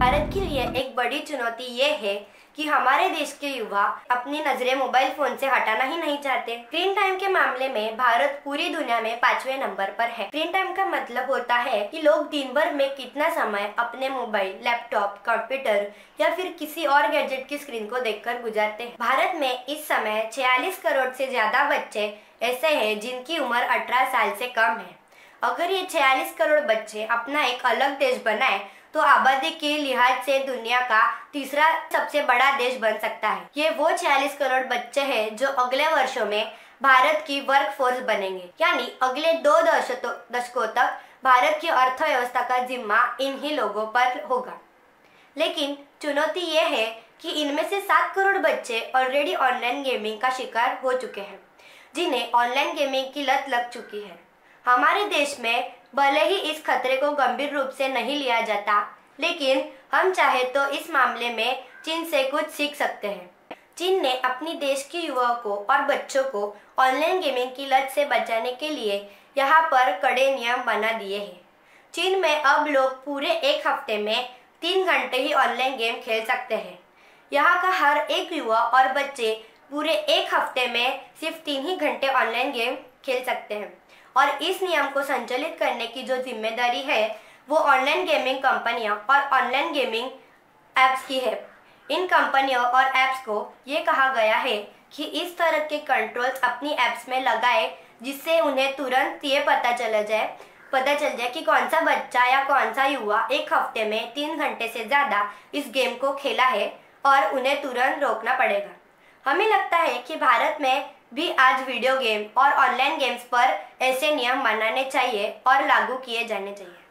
भारत के लिए एक बड़ी चुनौती ये है कि हमारे देश के युवा अपनी नजरें मोबाइल फोन से हटाना ही नहीं चाहते। स्क्रीन टाइम के मामले में भारत पूरी दुनिया में 5वें नंबर पर है। स्क्रीन टाइम का मतलब होता है कि लोग दिन भर में कितना समय अपने मोबाइल, लैपटॉप, कंप्यूटर या फिर किसी और गैजेट की स्क्रीन को देखकर गुजारते हैं। भारत में इस समय 46 करोड़ से ज्यादा बच्चे ऐसे हैं जिनकी उम्र 18 साल से कम है। अगर ये 46 करोड़ बच्चे अपना एक अलग देश बनाए तो आबादी के लिहाज से दुनिया का तीसरा सबसे बड़ा देश बन सकता है। ये वो 46 करोड़ बच्चे हैं जो अगले वर्षों में भारत की वर्क फोर्स बनेंगे, यानी अगले 2 दशकों तक भारत की अर्थव्यवस्था का जिम्मा इन्हीं लोगों पर होगा। लेकिन चुनौती ये है कि इनमें से 7 करोड़ बच्चे ऑलरेडी ऑनलाइन गेमिंग का शिकार हो चुके हैं, जिन्हें ऑनलाइन गेमिंग की लत लग चुकी है। हमारे देश में भले ही इस खतरे को गंभीर रूप से नहीं लिया जाता, लेकिन हम चाहे तो इस मामले में चीन से कुछ सीख सकते हैं। चीन ने अपनी देश के युवाओं को और बच्चों को ऑनलाइन गेमिंग की लत से बचाने के लिए यहाँ पर कड़े नियम बना दिए हैं। चीन में अब लोग पूरे एक हफ्ते में 3 घंटे ही ऑनलाइन गेम खेल सकते हैं। यहाँ का हर एक युवा और बच्चे पूरे एक हफ्ते में सिर्फ 3 ही घंटे ऑनलाइन गेम खेल सकते हैं और इस नियम को संचालित करने की जो जिम्मेदारी है वो ऑनलाइन गेमिंग कंपनियों और ऑनलाइन गेमिंग ऐप्स की है। इन कंपनियों और ऐप्स को ये कहा गया है कि इस तरह के कंट्रोल्स अपनी ऐप्स में लगाए जिससे उन्हें तुरंत ये पता चल जाए कि कौन सा बच्चा या कौन सा युवा एक हफ्ते में 3 घंटे से ज़्यादा इस गेम को खेला है और उन्हें तुरंत रोकना पड़ेगा। हमें लगता है कि भारत में भी आज वीडियो गेम और ऑनलाइन गेम्स पर ऐसे नियम बनाने चाहिए और लागू किए जाने चाहिए।